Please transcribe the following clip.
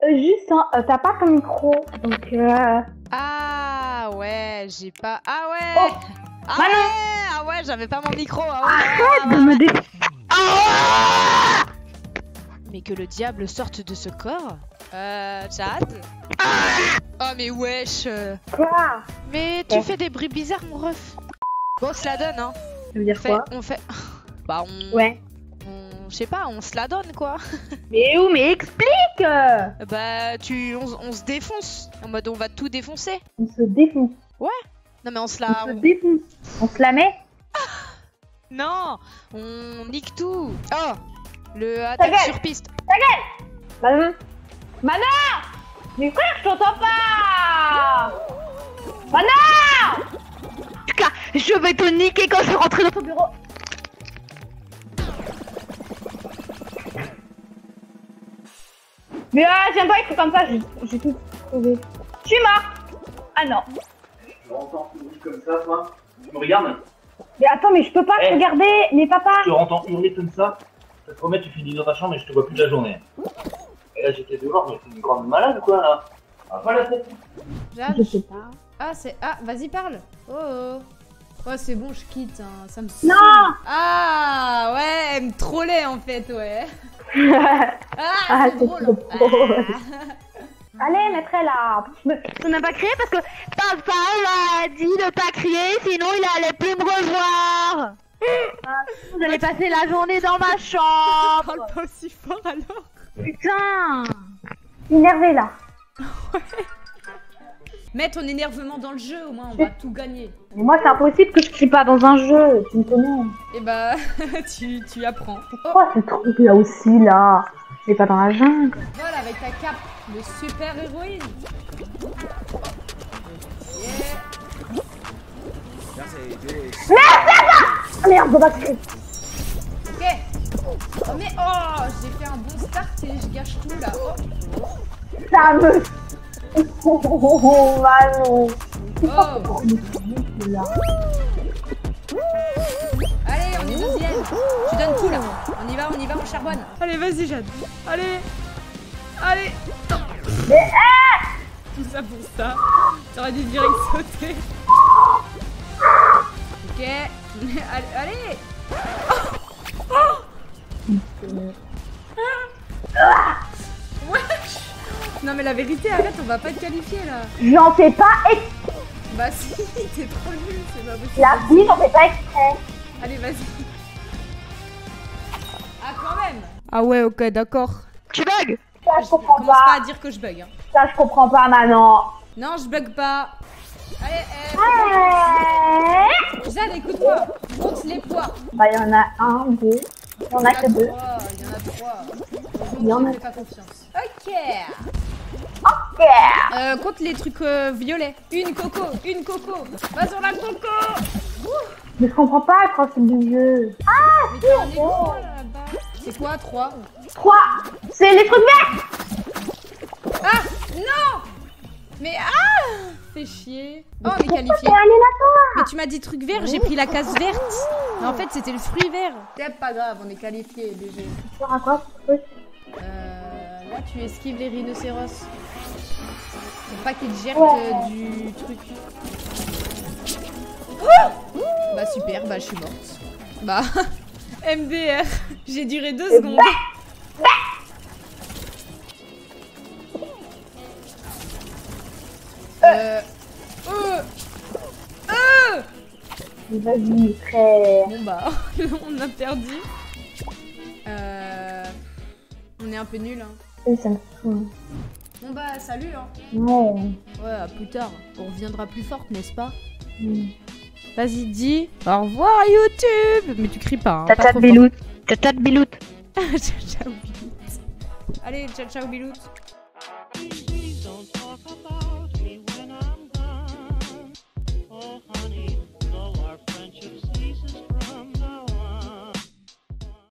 Juste, hein, t'as pas ton micro, donc Ah ouais, j'ai pas. Ah ouais. Oh, Ah Manon. ouais. Ah ouais, j'avais pas mon micro. Ah ouais, Arrête de ouais, me ouais. dé... Mais que le diable sorte de ce corps. Chad. Oh mais wesh. Quoi? Mais tu fais des bruits bizarres, mon ref. Bon, on se la donne, hein. Ça veut dire quoi? On fait. Bah on. Ouais. Je sais pas, on se la donne quoi. Mais où? Mais explique! Bah on se défonce. En mode on va tout défoncer. On se défonce. Non mais on se On la. se défonce. On se la met? Non, on nique tout. Oh, le Ta attaque gueule. sur piste. Manon! Manon! Mais frère, je t'entends pas! Manon! En tout cas, je vais te niquer quand je vais rentrer dans ton bureau. Mais j'aime pas écrire comme ça, j'ai tout trouvé. Je suis mort! Ah non. Tu entends hurler comme ça, toi? Tu me regardes? Mais attends, mais je peux pas te regarder, mais papa! Tu entends hurler comme ça? Je te promets, tu finis dans ta chambre et je te vois plus de la journée. Et là, j'étais dehors, mais c'est une grande malade ou quoi, là? Ah, pas la tête. Jade. Je sais pas. Ah c'est vas-y parle. Oh oh. Ouais c'est bon, je quitte. Hein. Ça me. saoule. Non! Ah ouais, elle me trollait en fait, ouais. Ah, c'est c'est drôle. trop drôle. Allez, maître là. Je n'ai pas crié parce que papa m'a dit de pas crier, sinon il allait plus me revoir. Vous allez passer la journée dans ma chambre. Parle pas aussi fort alors. Putain. Énervé là. Mets ton énervement dans le jeu, au moins on va tout gagner. Mais moi, c'est impossible que je crie pas dans un jeu. Tu me connais. Et bah, tu apprends. Pourquoi ce truc là aussi là? C'est pas dans la jungle. Voilà, avec ta cape de super héroïne. Ah merde, faut pas crier. Ok. Oh mais oh, j'ai fait un bon start et je gâche tout là. Oh. Ça me... Oh, Manon. Oh. Là. Allez, on est deuxième. Tu donnes tout là. On y va, on charbonne. Allez, vas-y, Jade. Allez. Allez. Mais Tout ça pour ça. T'aurais dû direct sauter. Ok. Allez. Wesh. Non mais la vérité, arrête, on va pas te qualifier là. j'en fais pas exprès. Bah si, t'es trop nul, c'est pas possible. La vie, j'en fais pas exprès. Allez, vas-y. Ah, quand même. Ah ouais, ok, d'accord. Tu bugs? Ça, je comprends Commence pas pas. à dire que je bug. Hein. Ça, je comprends pas, Manon. Non, je bug pas. Allez, Ouais. Jade, écoute-moi. Compte les poids. Bah, il y en a un, deux. Il y en a que deux. Il y en a trois. Il y en a- Je fais pas confiance. Ok. Ok. Compte les trucs violets. Une coco. Va sur la coco. Mais je comprends pas le principe du jeu. Mais t'es en écran là-bas. C'est quoi, 3? 3. C'est les trucs verts. Ah non. Mais fais chier. Oh, on est qualifié. C'est aléatoire. Mais tu m'as dit truc vert, j'ai pris la case verte. Mais en fait, c'était le fruit vert. C'est pas grave, on est qualifié, BG. Tu sors à quoi ce truc? Là, tu esquives les rhinocéros. Pour pas qu'ils te jettent du truc. Bah super, bah je suis morte. Bah, MDR. J'ai duré 2 secondes. Vas-y, frère. Bon bah, on a perdu. On est un peu nul hein. Oui, ça me fout. Bon bah, salut hein. Ouais. Ouais, à plus tard. On reviendra plus forte, n'est-ce pas? Mm. Vas-y, dis au revoir YouTube. Mais tu cries pas, hein. Tata de biloute. Tata de biloute. Ciao, ciao, biloute. Allez, ciao, ciao, biloute.